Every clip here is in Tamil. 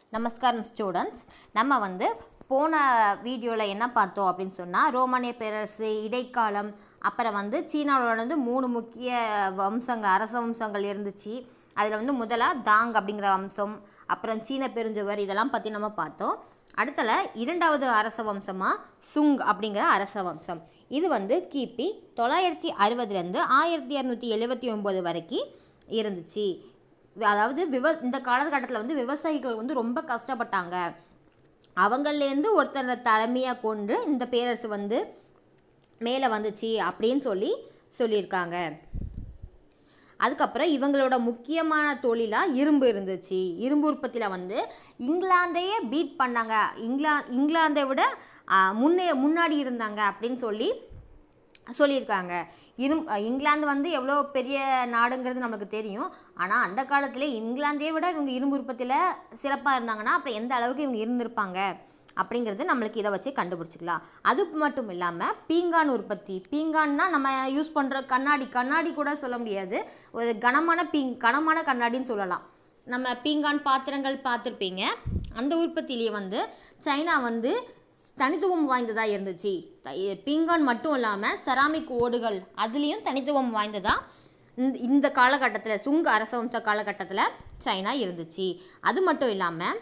நமஸ்காரம் ஸ்டூடெண்ட்ஸ். நம்ம வந்து போன வீடியோவில் என்ன பார்த்தோம் அப்படின்னு சொன்னால், ரோமானிய பேரரசு, இடைக்காலம், அப்புறம் வந்து சீனாவோட வந்து 3 முக்கிய வம்சங்கள், அரச வம்சங்கள் இருந்துச்சு. அதில் வந்து முதலாக தாங் அப்படிங்கிற வம்சம், அப்புறம் சீன பெருஞ்சுவர், இதெல்லாம் பற்றி நம்ம பார்த்தோம். அடுத்தல 2வது அரச வம்சமாக சுங் அப்படிங்கிற அரச வம்சம். இது வந்து கிபி 960 1279 வரைக்கும் இருந்துச்சு. அதாவது இந்த காலகட்டத்தில் வந்து விவசாயிகள் வந்து ரொம்ப கஷ்டப்பட்டாங்க. அவங்கள்லேருந்து ஒருத்தரை தலைமையாக கொண்டு இந்த பேரரசு வந்து மேலே வந்துச்சு அப்படின்னு சொல்லியிருக்காங்க. அதுக்கப்புறம் இவங்களோட முக்கியமான தொழிலாக இரும்பு இருந்துச்சு. இரும்பு உற்பத்தியில் வந்து இங்கிலாந்தையே பீட் பண்ணாங்க. இங்கிலாந்தை விட முன்னாடி இருந்தாங்க அப்படின்னு சொல்லியிருக்காங்க. இங்கிலாந்து வந்து எவ்வளோ பெரிய நாடுங்கிறது நமக்கு தெரியும். ஆனால் அந்த காலத்தில் இங்கிலாந்தையே விட இவங்க இரும்பு உற்பத்தியில் சிறப்பாக இருந்தாங்கன்னா அப்புறம் எந்த அளவுக்கு இவங்க இருந்திருப்பாங்க அப்படிங்கிறது நம்மளுக்கு இதை வச்சு கண்டுபிடிச்சிக்கலாம். அது மட்டும் இல்லாமல் பீங்கான் உற்பத்தி. பீங்கான்னா நம்ம யூஸ் பண்ணுற கண்ணாடி கூட சொல்ல முடியாது, ஒரு கனமான கண்ணாடின்னு சொல்லலாம். நம்ம பீங்கான் பாத்திரங்கள் பார்த்துருப்பீங்க. அந்த உற்பத்திலேயே வந்து சைனா வந்து தனித்துவம் வாய்ந்ததாக இருந்துச்சு. பீங்கான் மட்டும் இல்லாமல் செராமிக் ஓடுகள் அதுலேயும் தனித்துவம் வாய்ந்ததாக இந்த காலகட்டத்தில், சுங் அரச வம்ச காலகட்டத்தில் சைனா இருந்துச்சு. அது மட்டும் இல்லாமல்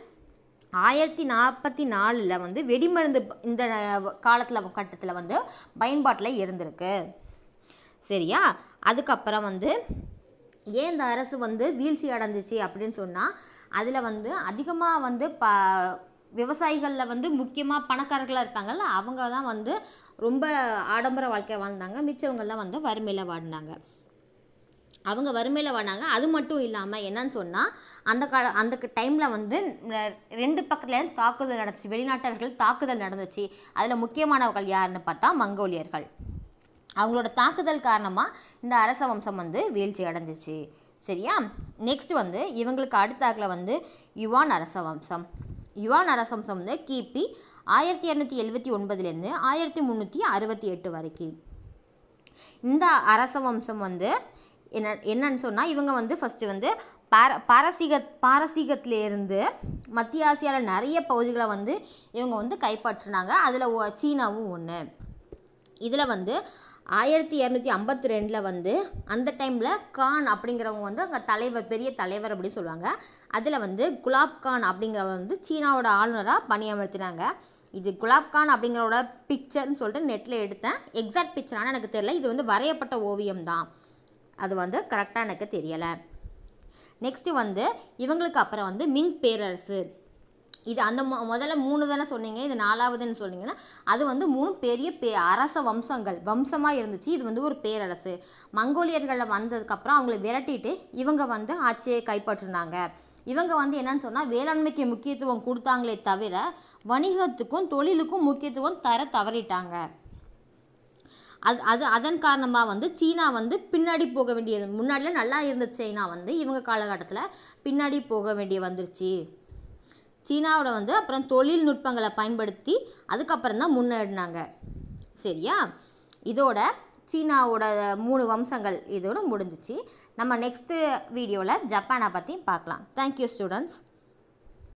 1044 வந்து வெடிமருந்து இந்த கட்டத்தில் வந்து பயன்பாட்டில் இருந்திருக்கு. சரியா? அதுக்கப்புறம் வந்து ஏன் இந்த அரசு வந்து வீழ்ச்சி அடைஞ்சிச்சு அப்படின்னு சொன்னால், அதில் வந்து அதிகமாக வந்து விவசாயிகளில் வந்து முக்கியமாக பணக்காரர்களாக இருக்காங்கல்ல, அவங்க தான் வந்து ரொம்ப ஆடம்பர வாழ்க்கையை வாழ்ந்தாங்க. மிச்சவங்கள்லாம் வந்து வறுமையில் வாழ்ந்தாங்க. அது மட்டும் இல்லாமல் என்னன்னு சொன்னால், அந்த டைமில் வந்து 2 பக்கத்தில் தாக்குதல் நடந்துச்சு. வெளிநாட்டவர்கள் தாக்குதல் நடந்துச்சு. அதில் முக்கியமானவர்கள் யாருன்னு பார்த்தா மங்கோலியர்கள். அவங்களோட தாக்குதல் காரணமாக இந்த அரச வம்சம் வந்து வீழ்ச்சி அடைஞ்சிச்சு. சரியா? நெக்ஸ்ட் வந்து இவங்களுக்கு அடுத்தாக்கில் வந்து யுவான் அரச வம்சம். யுவான் அரச வம்சம் வந்து கிபி 1279 1368 வரைக்கும். இந்த அரச வம்சம் வந்து என்னன்னு சொன்னால், இவங்க வந்து ஃபஸ்ட்டு வந்து பாரசீகத்திலேருந்து மத்திய ஆசியாவில் நிறைய பகுதிகளை வந்து இவங்க வந்து கைப்பற்றினாங்க. அதில் சீனாவும் ஒன்று. இதில் வந்து 1252 வந்து அந்த டைமில் கான் அப்படிங்கிறவங்க வந்து அங்கே பெரிய தலைவர் அப்படி சொல்லுவாங்க. அதில் வந்து குலாப் கான் அப்படிங்கிறவர் வந்து சீனாவோட ஆளுநராக பணியமர்த்தினாங்க. இது குலாப் கான் அப்படிங்கிறோட பிக்சர்னு சொல்லிட்டு நெட்டில் எடுத்தேன். எக்ஸாக்ட் பிக்சரானு எனக்கு தெரியல. இது வந்து வரையப்பட்ட ஓவியம் தான். அது வந்து கரெக்டாக எனக்கு தெரியலை. நெக்ஸ்ட்டு வந்து இவங்களுக்கு அப்புறம் வந்து மிங் பேரரசு. இது அந்த முதல்ல 3 தானே சொன்னீங்க, இது 4வதுன்னு சொன்னீங்கன்னா, அது வந்து 3 பெரிய அரச வம்சமாக இருந்துச்சு. இது வந்து ஒரு பேரரசு. மங்கோலியர்களில் வந்ததுக்கப்புறம் அவங்கள விரட்டிட்டு இவங்க வந்து ஆட்சியை கைப்பற்றினாங்க. இவங்க வந்து என்னன்னு சொன்னால், வேளாண்மைக்கு முக்கியத்துவம் கொடுத்தாங்களே தவிர வணிகத்துக்கும் தொழிலுக்கும் முக்கியத்துவம் தவறிட்டாங்க. அதன் காரணமாக வந்து சீனா வந்து பின்னாடி போக வேண்டியது, முன்னாடியில் நல்லா இருந்த சைனா வந்து இவங்க காலகட்டத்தில் பின்னாடி போக வேண்டிய வந்துருச்சு. சீனாவோட வந்து அப்புறம் தொழில்நுட்பங்களை பயன்படுத்தி அதுக்கப்புறம் தான் முன்னேறினாங்க. சரியா? இதோட சீனாவோட 3 வம்சங்கள் இதோட முடிஞ்சிச்சு. நம்ம நெக்ஸ்ட்டு வீடியோவில் ஜப்பானை பற்றி பார்க்கலாம். Thank you students.